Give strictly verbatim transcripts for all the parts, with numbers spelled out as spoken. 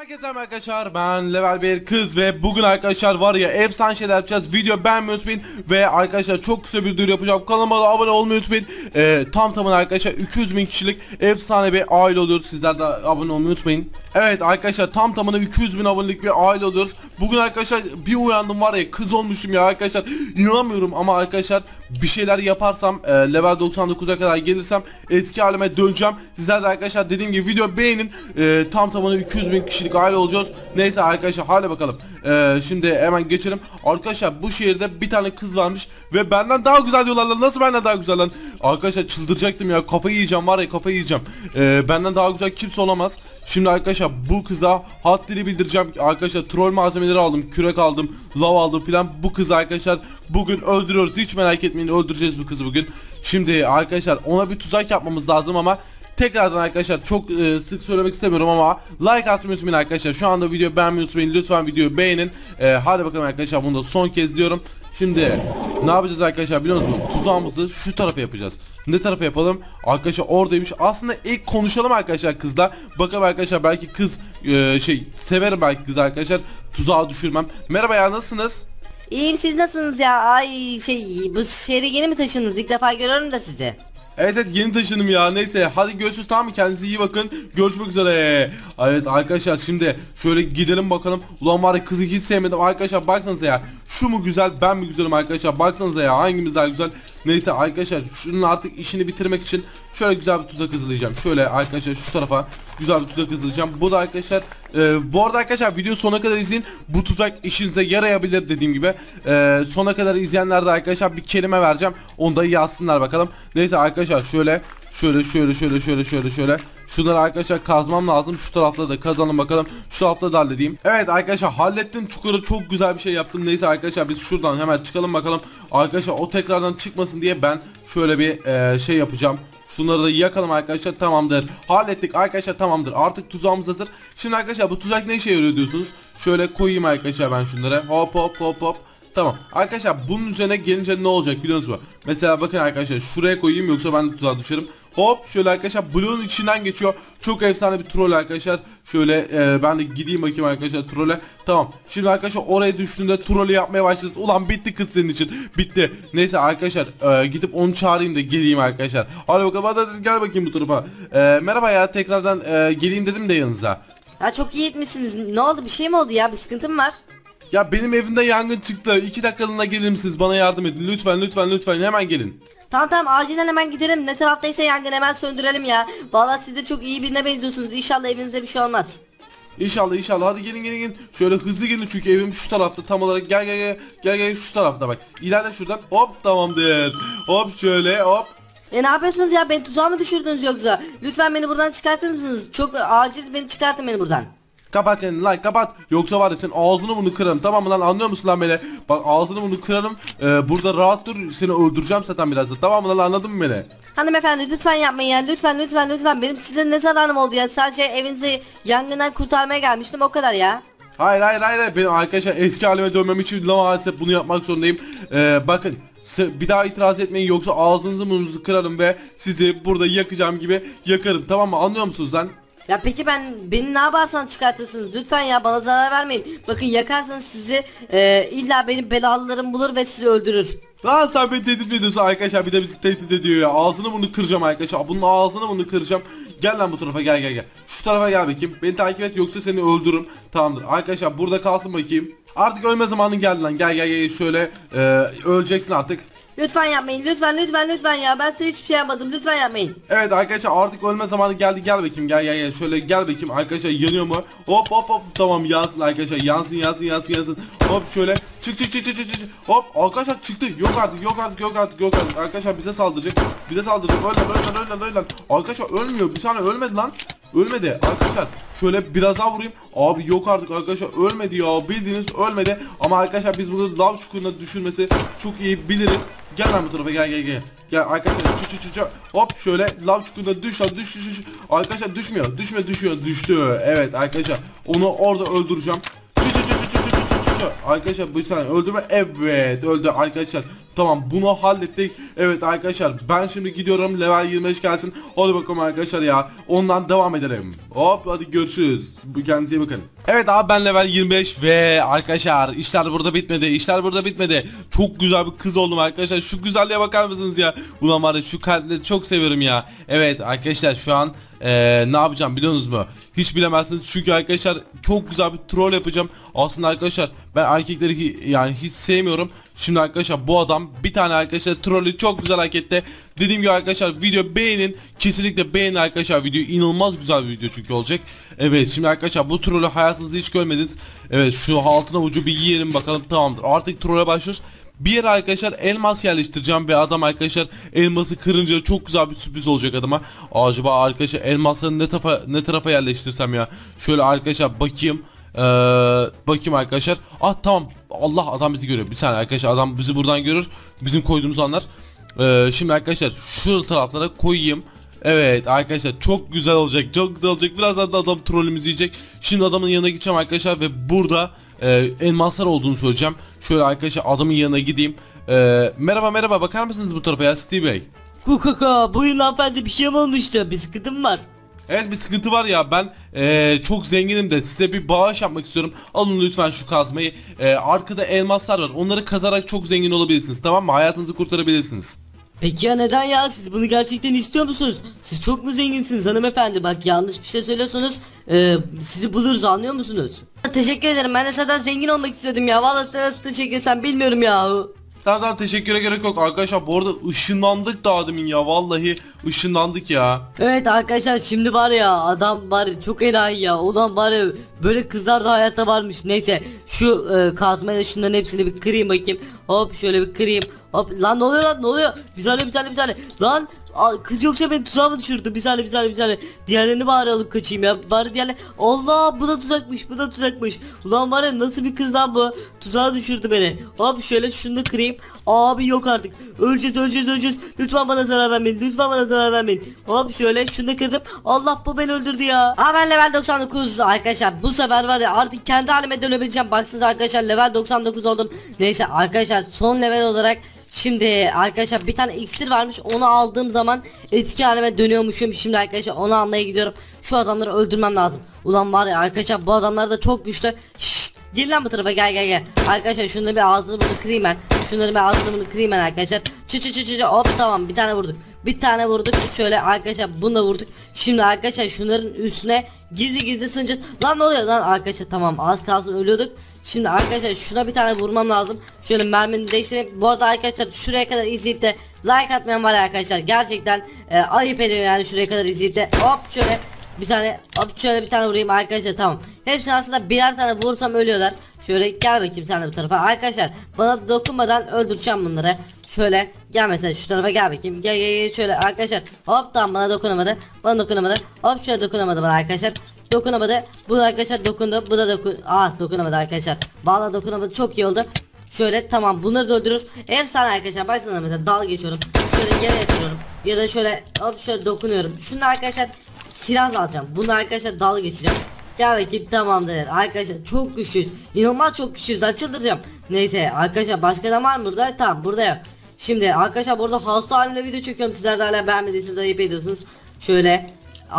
Herkese merhaba arkadaşlar, ben level bir kız ve bugün arkadaşlar var ya efsane şeyler yapacağız. Video beğenmeyi unutmayın ve arkadaşlar çok kısa bir duyuru yapacağım. Kanalıma da abone olmayı unutmayın. ee, Tam tamına arkadaşlar iki yüz bin kişilik efsane bir aile oluyoruz. Sizler de abone olmayı unutmayın. Evet arkadaşlar, tam tamına iki yüz bin abonelik bir aile oluyoruz. Bugün arkadaşlar bir uyandım var ya, kız olmuşum ya arkadaşlar, inanamıyorum ama arkadaşlar bir şeyler yaparsam e, level doksan dokuza kadar gelirsem eski halime döneceğim. Sizler de arkadaşlar dediğim gibi video beğenin, e, tam tamına iki yüz bin kişilik aile olacağız. Neyse arkadaşlar, hadi bakalım. e, Şimdi hemen geçelim. Arkadaşlar bu şehirde bir tane kız varmış ve benden daha güzel diyorlar lan. Nasıl benden daha güzel lan? Arkadaşlar çıldıracaktım ya, kafayı yiyeceğim var ya, kafayı yiyeceğim. e, Benden daha güzel kimse olamaz. Şimdi arkadaşlar bu kıza haddini bildireceğim. Arkadaşlar troll malzemeleri aldım, kürek aldım, lav aldım filan. Bu kızı arkadaşlar bugün öldürüyoruz, hiç merak etmeyin, öldüreceğiz bu kızı bugün. Şimdi arkadaşlar ona bir tuzak yapmamız lazım ama tekrardan arkadaşlar çok e, sık söylemek istemiyorum ama like atmayı unutmayın arkadaşlar. Şu anda videoyu beğenmeyi unutmayın, lütfen videoyu beğenin. e, Hadi bakalım arkadaşlar, bunu da son kez diyorum. Şimdi ne yapacağız arkadaşlar biliyor musunuz? Tuzağımızı şu tarafa yapacağız. Ne tarafa yapalım? Arkadaşlar oradaymış. Aslında ilk konuşalım arkadaşlar kızla. Bakalım arkadaşlar, belki kız e, şey severim belki kız arkadaşlar. Tuzağa düşürmem. Merhaba ya, nasılsınız? İyiyim, siz nasılsınız ya? Ay şey, bu şehre yeni mi taşındınız? İlk defa görüyorum da sizi. Evet evet, yeni taşındım ya, neyse hadi görüşürüz, tamam mı? Kendinize iyi bakın, görüşmek üzere. Evet arkadaşlar, şimdi şöyle gidelim bakalım. Ulan var ya, kızı hiç sevmedim arkadaşlar, baksanıza ya. Şu mu güzel, ben mi güzelim arkadaşlar, baksanıza ya, hangimiz daha güzel. Neyse arkadaşlar, şunun artık işini bitirmek için şöyle güzel bir tuzak hazırlayacağım. Şöyle arkadaşlar şu tarafa güzel bir tuzak hazırlayacağım. Bu da arkadaşlar e, bu arada arkadaşlar video sonuna kadar izleyin. Bu tuzak işinize yarayabilir dediğim gibi. e, Sona kadar izleyenler de arkadaşlar bir kelime vereceğim, onu da yazsınlar bakalım. Neyse arkadaşlar şöyle şöyle şöyle şöyle şöyle şöyle şöyle şunları arkadaşlar kazmam lazım. Şu tarafta da kazalım bakalım. Şu tarafta da halledeyim. Evet arkadaşlar, hallettim çukuru, çok güzel bir şey yaptım. Neyse arkadaşlar, biz şuradan hemen çıkalım bakalım. Arkadaşlar o tekrardan çıkmasın diye ben şöyle bir e, şey yapacağım. Şunları da yakalım arkadaşlar, tamamdır. Hallettik arkadaşlar, tamamdır. Artık tuzağımız hazır. Şimdi arkadaşlar bu tuzak ne işe yarıyor diyorsunuz? Şöyle koyayım arkadaşlar ben şunları. Hop hop hop hop. Tamam arkadaşlar, bunun üzerine gelince ne olacak biliyor musunuz? Mesela bakın arkadaşlar, şuraya koyayım yoksa ben de tuzağa düşerim. Hop şöyle arkadaşlar, bloğun içinden geçiyor. Çok efsane bir troll arkadaşlar. Şöyle e, ben de gideyim bakayım arkadaşlar trole. Tamam. Şimdi arkadaşlar oraya düştüğünde trolü yapmaya başlayacağız. Ulan bitti kız senin için. Bitti. Neyse arkadaşlar e, gidip onu çağırayım da geleyim arkadaşlar. Hadi bakalım, hadi, hadi gel bakayım bu tarafa. E, merhaba ya, tekrardan e, geleyim dedim de yanınıza. Ya çok iyi etmişsiniz. Ne oldu, bir şey mi oldu ya? Bir sıkıntı mı var? Ya benim evimde yangın çıktı. iki dakikalığına gelir misiniz? Bana yardım edin. Lütfen lütfen lütfen hemen gelin. Tamam tamam, acilen hemen gidelim. Ne taraftaysa yangın, hemen söndürelim ya. Vallahi siz de çok iyi birine benziyorsunuz. İnşallah evinize bir şey olmaz. İnşallah inşallah, hadi gelin gelin gelin. Şöyle hızlı gelin çünkü evim şu tarafta tam olarak. Gel gel gel gel gel şu tarafta bak. İleride şuradan, hop tamamdır. Hop şöyle hop. E ne yapıyorsunuz ya? Beni tuzağa mı düşürdünüz yoksa? Lütfen beni buradan çıkartır mısınız? Çok acil beni çıkartın, beni buradan. Kapat senin like kapat. Yoksa var ya, senin ağzını bunu kırarım, tamam mı lan, anlıyor musun lan beni? Bak ağzını bunu kırarım. Ee, burada rahat dur, seni öldüreceğim zaten birazdan, tamam mı lan, anladın mı beni? Hanımefendi lütfen yapmayın ya, lütfen lütfen lütfen. Benim size ne zararım oldu ya? Sadece evinizi yangından kurtarmaya gelmiştim, o kadar ya. Hayır hayır hayır, hayır. Benim arkadaşlar eski halime dönmem için maalesef bunu yapmak zorundayım. Ee, bakın bir daha itiraz etmeyin, yoksa ağzınızı burnunuzu kırarım ve sizi burada yakacağım gibi yakarım, tamam mı, anlıyor musunuz lan? Ya peki ben beni ne yaparsan çıkartırsınız, lütfen ya, bana zarar vermeyin. Bakın yakarsanız sizi e, illa benim belalılarım bulur ve sizi öldürür. Lan sen beni tehdit mi ediyorsun arkadaşlar, bir de bizi tehdit ediyor ya. Ağzını bunu kıracağım arkadaşlar, bunun ağzını bunu kıracağım. Gel lan bu tarafa, gel gel gel. Şu tarafa gel bakayım, beni takip et yoksa seni öldürürüm. Tamamdır arkadaşlar, burada kalsın bakayım. Artık ölme zamanın geldi lan, gel gel gel şöyle e, öleceksin artık. Lütfen yapmayın, lütfen lütfen lütfen ya, ben size hiçbir şey yapmadım, lütfen yapmayın. Evet arkadaşlar, artık ölme zamanı geldi, gel bakayım, gel gel gel şöyle gel bakayım arkadaşlar, yanıyor mu? Hop hop hop, tamam yansın arkadaşlar, yansın yansın yansın yansın. Hop şöyle çık çık çık çık çık çık. Hop arkadaşlar çıktı, yok artık yok artık yok artık yok artık arkadaşlar, bize saldıracak bize saldıracak, öl lan öl lan öl lan öl lan. Arkadaşlar ölmüyor, bir saniye, ölmedi lan. Ölmedi arkadaşlar, şöyle biraz daha vurayım. Abi yok artık arkadaşlar, ölmedi ya, bildiğiniz ölmedi. Ama arkadaşlar biz bunu lav çukuruna düşürmesi çok iyi biliriz. Gel lan bu tarafa, gel gel gel. Gel arkadaşlar, çü çü çü çü. Hop şöyle lav çukuruna düş lan, düş düş düş. Arkadaşlar düşmüyor, düşme düşüyor, düştü. Evet arkadaşlar, onu orada öldüreceğim. Çü çü çü çü çü çü çü çü. Arkadaşlar bir saniye, öldü mü? Evet öldü arkadaşlar. Tamam, bunu hallettik. Evet arkadaşlar, ben şimdi gidiyorum, level yirmi beş gelsin. Hadi bakalım arkadaşlar ya. Ondan devam edelim. Hop, hadi görüşürüz. Bu, kendinize iyi bakın. Evet abi, ben level yirmi beş ve arkadaşlar işler burada bitmedi. İşler burada bitmedi. Çok güzel bir kız oldum arkadaşlar. Şu güzelliğe bakar mısınız ya? Ulan var ya, şu kalpleri çok seviyorum ya. Evet arkadaşlar, şu an ee, ne yapacağım biliyorsunuz mu? Hiç bilemezsiniz çünkü arkadaşlar çok güzel bir troll yapacağım. Aslında arkadaşlar ben erkekleri hi yani hiç sevmiyorum. Şimdi arkadaşlar bu adam bir tane arkadaşlar trollü çok güzel hak etti. Dediğim gibi arkadaşlar, video beğenin. Kesinlikle beğenin arkadaşlar, video inanılmaz güzel bir video çünkü olacak. Evet, şimdi arkadaşlar bu trollü hayatınızda hiç görmediniz. Evet, şu altına ucu bir yiyelim bakalım, tamamdır. Artık trolle başlıyoruz. Bir yere arkadaşlar elmas yerleştireceğim ve adam arkadaşlar elması kırınca çok güzel bir sürpriz olacak adama. Acaba arkadaşlar elmasları ne tarafa ne tarafa yerleştirsem ya? Şöyle arkadaşlar bakayım. Ee, bakayım arkadaşlar. Ah tamam. Allah, adam bizi görüyor. Bir saniye arkadaşlar, adam bizi buradan görür. Bizim koyduğumuz anlar. Ee, şimdi arkadaşlar şu taraflara koyayım. Evet arkadaşlar, çok güzel olacak, çok güzel olacak. Birazdan da adam trollümüzü yiyecek. Şimdi adamın yanına gideceğim arkadaşlar ve burada e, elmaslar olduğunu söyleyeceğim. Şöyle arkadaşlar adamın yanına gideyim. E, merhaba merhaba, bakar mısınız bu tarafa ya Steve Bey? Kukaka, buyurun hanımefendi, bir şey mi olmuştu? Bir sıkıntım var. Evet, bir sıkıntı var ya, ben e, çok zenginim de size bir bağış yapmak istiyorum. Alın lütfen şu kazmayı. E, arkada elmaslar var, onları kazarak çok zengin olabilirsiniz, tamam mı? Hayatınızı kurtarabilirsiniz. Peki ya neden ya, siz bunu gerçekten istiyor musunuz? Siz çok mu zenginsiniz hanımefendi? Bak, yanlış bir şey söylüyorsunuz, e, sizi buluruz, anlıyor musunuz? Teşekkür ederim, ben de zaten zengin olmak istiyordum ya. Vallahi sana nasıl teşekkür etsem bilmiyorum ya. Tamam tamam, teşekküre gerek yok arkadaşlar. Bu arada ışınlandık daha demin ya, vallahi ışınlandık ya. Evet arkadaşlar, şimdi var ya, adam var ya, çok enayi ya. Ulan var ya, böyle kızlar da hayatta varmış. Neyse, şu e, kazmayla şunların hepsini bir kırayım bakayım. Hop, şöyle bir kırayım. Hop, lan ne oluyor lan, ne oluyor? Bir saniye bir saniye bir saniye. Lan a, kız yoksa beni tuzağa mı düşürdü? Bir saniye bir saniye bir saniye. Diğerlerini bari alıp kaçayım ya. Bari diğerler. Allah, bu da tuzakmış, bu da tuzakmış. Ulan var ya, nasıl bir kız lan bu? Tuzağa düşürdü beni. Hop, şöyle şunu da kırayım. Abi yok artık. Öleceğiz öleceğiz öleceğiz. Lütfen bana zarar vermeyin. Lütfen bana zarar vermeyin. Hop, şöyle şunu da kırdım. Allah, bu beni öldürdü ya. Aa, ben level doksan dokuz arkadaşlar. Bu sefer var ya, artık kendi halime dönebileceğim. Baksanız arkadaşlar, level doksan dokuz oldum. Neyse arkadaşlar, son level olarak şimdi arkadaşlar bir tane iksir varmış, onu aldığım zaman eski halime dönüyormuşum. Şimdi arkadaşlar onu almaya gidiyorum. Şu adamları öldürmem lazım. Ulan var ya arkadaşlar, bu adamlar da çok güçlü. Şşt, gel lan bu tarafa, gel gel gel. Arkadaşlar şunları bir ağzını bunu kırayım ben. Şunları bir ağzını bunu kırayım ben arkadaşlar. Çı çı çı çı, hop tamam, bir tane vurduk. Bir tane vurduk şöyle arkadaşlar, bunu da vurduk. Şimdi arkadaşlar şunların üstüne gizli gizli sığınacağız. Lan ne oluyor lan arkadaşlar, tamam az kalsın ölüyorduk. Şimdi arkadaşlar şuna bir tane vurmam lazım. Şöyle mermini değiştireyim. Bu arada arkadaşlar, şuraya kadar izleyip de like atmayan var arkadaşlar. Gerçekten e, ayıp ediyor yani, şuraya kadar izleyip de hop şöyle bir tane, hop şöyle bir tane vurayım arkadaşlar, tamam. Hepsini aslında birer tane vursam ölüyorlar. Şöyle gel bakayım sen de bu tarafa. Arkadaşlar bana dokunmadan öldüreceğim bunları. Şöyle gel mesela şu tarafa, gel bakayım. Gel gel gel şöyle arkadaşlar. Hop tamam, bana dokunamadı. Bana dokunamadı. Hop şöyle dokunamadı bana arkadaşlar. Dokunamadı. Bu da arkadaşlar dokundu. Bu da dokun. Ah, dokunamadı arkadaşlar. Vallahi dokunamadı. Çok iyi oldu. Şöyle tamam, bunları da öldürüyoruz. Efsane arkadaşlar, baksana mesela dal geçiyorum. Şöyle yere yatırıyorum. Ya da şöyle hop şöyle dokunuyorum. Şunu arkadaşlar silahla alacağım. Bunu arkadaşlar dal geçeceğim. Gel bakayım, tamamdır arkadaşlar, çok güçlüyüz, inanılmaz çok güçlüyüz, çıldıracağım. Neyse arkadaşlar, başka da var mı burada? Tamam, burada yok. Şimdi arkadaşlar, burada hasta halimle video çekiyorum, sizler de hala beğenmediyseniz ayıp ediyorsunuz. Şöyle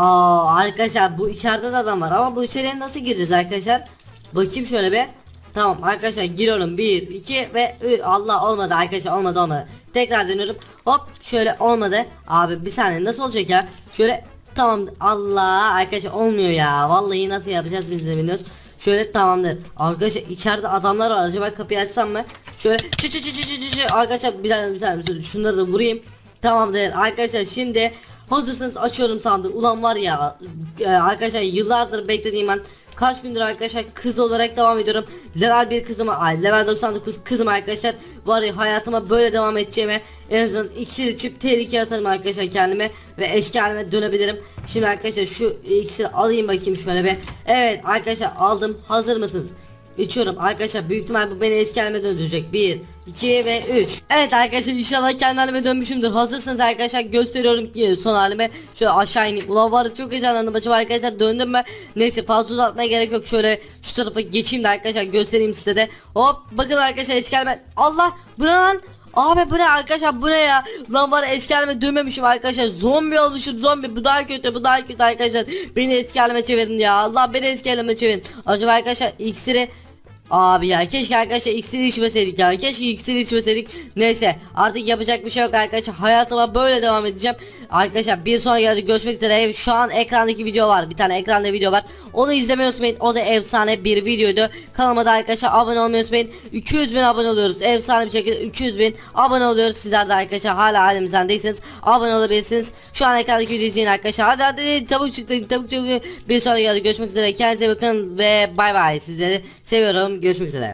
aa arkadaşlar, bu içeride de adam var ama bu içeriye nasıl gireceğiz arkadaşlar? Bakayım şöyle be. Tamam arkadaşlar, giriyorum, bir iki ve ü, Allah, olmadı arkadaşlar, olmadı olmadı. Tekrar dönüyorum, hop şöyle olmadı. Abi bir saniye, nasıl olacak ya? Şöyle tamam, Allah arkadaşlar olmuyor ya, vallahi nasıl yapacağız biz de bilmiyoruz. Şöyle tamamdır arkadaşlar, içeride adamlar var, acaba kapıyı açsam mı? Şöyle çı çı çı çı çı çı arkadaşlar, bir tane bir tane bir şunları da vurayım. Tamamdır arkadaşlar, şimdi hazırsınız, açıyorum sandığı. Ulan var ya e, arkadaşlar, yıllardır beklediğim ben, kaç gündür arkadaşlar kız olarak devam ediyorum. Level bir kızıma, ay level doksan dokuz kızım arkadaşlar. Var ya, hayatıma böyle devam edeceğime en azından iksir içip tehlikeye atarım arkadaşlar kendime ve eski halime dönebilirim. Şimdi arkadaşlar şu iksiri alayım bakayım şöyle be. Evet arkadaşlar, aldım. Hazır mısınız? İçiyorum arkadaşlar, büyük ihtimal bu beni eski halime döndürecek. Bir, iki ve üç. Evet arkadaşlar, inşallah kendi halime dönmüşümdür. Hazırsınız arkadaşlar, gösteriyorum ki son halime. Şöyle aşağı ineyim. Ulan var, çok heyecanlandım. Acaba arkadaşlar döndüm mü? Neyse, fazla uzatmaya gerek yok. Şöyle şu tarafa geçeyim de arkadaşlar göstereyim size de. Hop bakın arkadaşlar, eski halime. Allah, bu ne lan? Abi bu ne arkadaşlar, bu ne ya? Lan var ya, eski halime dönmemişim arkadaşlar. Zombi olmuşum, zombi. Bu daha kötü, bu daha kötü arkadaşlar. Beni eski halime çevirin ya. Allah, beni eski halime çevirin. Acaba arkadaşlar iksiri... Abi ya keşke arkadaşlar iksiri içmeseydik ya. Keşke iksiri içmeseydik. Neyse artık yapacak bir şey yok arkadaşlar. Hayatıma böyle devam edeceğim. Arkadaşlar bir sonraki videoda görüşmek üzere. Şu an ekrandaki video var. Bir tane ekranda video var. Onu izlemeyi unutmayın. O da efsane bir videoydu. Kanalıma da arkadaşlar abone olmayı unutmayın. iki yüz bin abone oluyoruz. Efsane bir şekilde iki yüz bin abone oluyoruz. Sizler de arkadaşlar hala halimizden değilseniz abone olabilirsiniz. Şu an ekrandaki videoyu izleyin arkadaşlar. Hadi hadi çabuk çıktı. Çabuk çabuk. Bir sonraki videoda görüşmek üzere. Kendinize bakın ve bay bay. Sizleri seviyorum. Görüşmek üzere.